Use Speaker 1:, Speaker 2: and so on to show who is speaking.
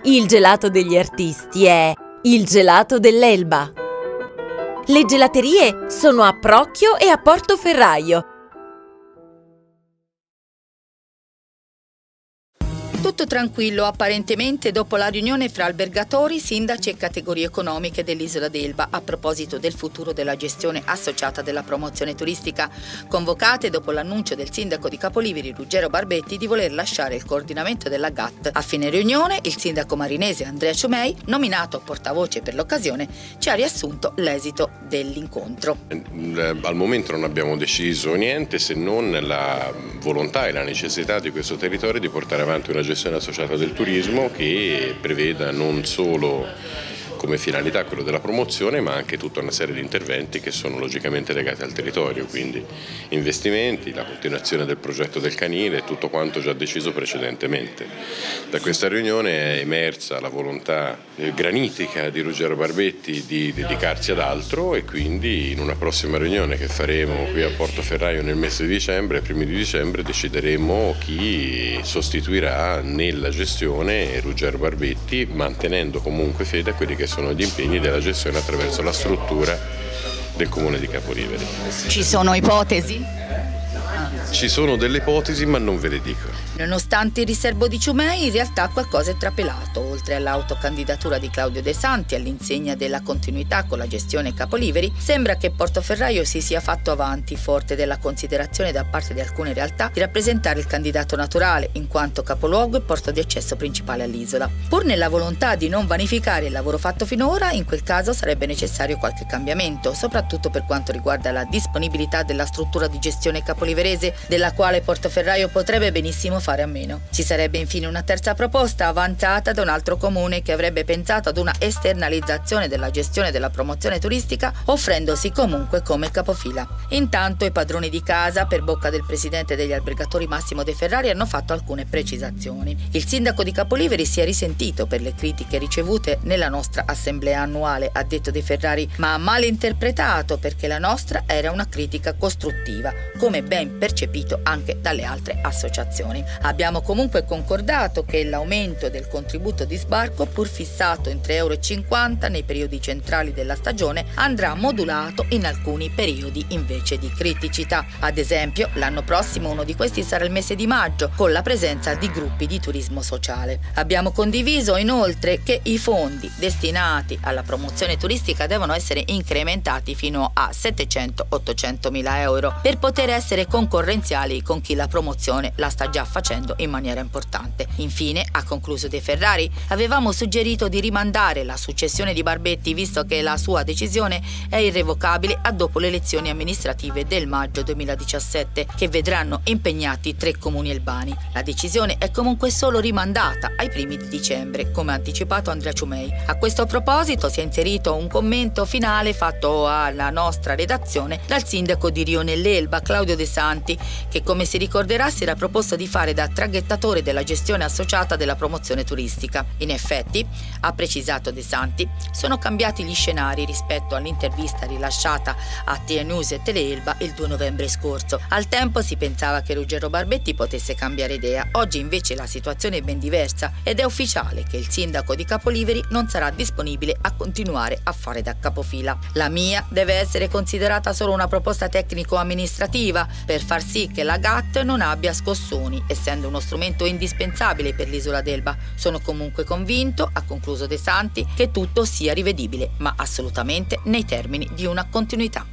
Speaker 1: Il gelato degli artisti è il gelato dell'Elba. Le gelaterie sono a Procchio e a Portoferraio.
Speaker 2: Tutto tranquillo apparentemente dopo la riunione fra albergatori, sindaci e categorie economiche dell'isola d'Elba a proposito del futuro della gestione associata della promozione turistica, convocate dopo l'annuncio del sindaco di Capoliveri Ruggero Barbetti di voler lasciare il coordinamento della GAT. A fine riunione il sindaco marinese Andrea Ciumei, nominato portavoce per l'occasione, ci ha riassunto l'esito dell'incontro.
Speaker 3: Al momento non abbiamo deciso niente se non la volontà e la necessità di questo territorio di portare avanti una gestione associata del turismo che preveda non solo come finalità quello della promozione, ma anche tutta una serie di interventi che sono logicamente legati al territorio, quindi investimenti, la continuazione del progetto del canile e tutto quanto già deciso precedentemente. Da questa riunione è emersa la volontà granitica di Ruggero Barbetti di dedicarsi ad altro e quindi in una prossima riunione che faremo qui a Portoferraio nel mese di dicembre, ai primi di dicembre, decideremo chi sostituirà nella gestione Ruggero Barbetti, mantenendo comunque fede a quelli che sono gli impegni della gestione attraverso la struttura del comune di Capoliveri.
Speaker 2: Ci sono ipotesi?
Speaker 3: Ci sono delle ipotesi, ma non ve le dico.
Speaker 2: Nonostante il riserbo di Ciumei, in realtà qualcosa è trapelato. Oltre all'autocandidatura di Claudio De Santi all'insegna della continuità con la gestione Capoliveri, sembra che Portoferraio si sia fatto avanti, forte della considerazione da parte di alcune realtà di rappresentare il candidato naturale, in quanto capoluogo e porto di accesso principale all'isola. Pur nella volontà di non vanificare il lavoro fatto finora, in quel caso sarebbe necessario qualche cambiamento, soprattutto per quanto riguarda la disponibilità della struttura di gestione capoliverese, della quale Portoferraio potrebbe benissimo fare a meno. Ci sarebbe infine una terza proposta avanzata da un altro comune che avrebbe pensato ad una esternalizzazione della gestione della promozione turistica, offrendosi comunque come capofila. Intanto i padroni di casa, per bocca del presidente degli albergatori Massimo De Ferrari, hanno fatto alcune precisazioni. Il sindaco di Capoliveri si è risentito per le critiche ricevute nella nostra assemblea annuale, ha detto De Ferrari, ma ha malinterpretato perché la nostra era una critica costruttiva, come ben percepito anche dalle altre associazioni. Abbiamo comunque concordato che l'aumento del contributo di sbarco, pur fissato in 3,50 € nei periodi centrali della stagione, andrà modulato in alcuni periodi invece di criticità. Ad esempio, l'anno prossimo uno di questi sarà il mese di maggio, con la presenza di gruppi di turismo sociale. Abbiamo condiviso inoltre che i fondi destinati alla promozione turistica devono essere incrementati fino a 700-800 mila euro per poter essere concorrenziali con chi la promozione la sta già facendo in maniera importante. Infine, ha concluso De Ferrari, avevamo suggerito di rimandare la successione di Barbetti visto che la sua decisione è irrevocabile a dopo le elezioni amministrative del maggio 2017 che vedranno impegnati 3 comuni elbani. La decisione è comunque solo rimandata ai primi di dicembre, come ha anticipato Andrea Ciumei. A questo proposito si è inserito un commento finale fatto alla nostra redazione dal sindaco di Rio nell'Elba, Claudio De Santi, che come si ricorderà si era proposto di fare da traghettatore della gestione associata della promozione turistica. In effetti, ha precisato De Santi, sono cambiati gli scenari rispetto all'intervista rilasciata a TE News e Teleelba il 2 novembre scorso. Al tempo si pensava che Ruggero Barbetti potesse cambiare idea, oggi invece la situazione è ben diversa ed è ufficiale che il sindaco di Capoliveri non sarà disponibile a continuare a fare da capofila. La mia deve essere considerata solo una proposta tecnico-amministrativa per far sì che la GAT non abbia scossoni, essendo uno strumento indispensabile per l'isola d'Elba. Sono comunque convinto, ha concluso De Santi, che tutto sia rivedibile, ma assolutamente nei termini di una continuità.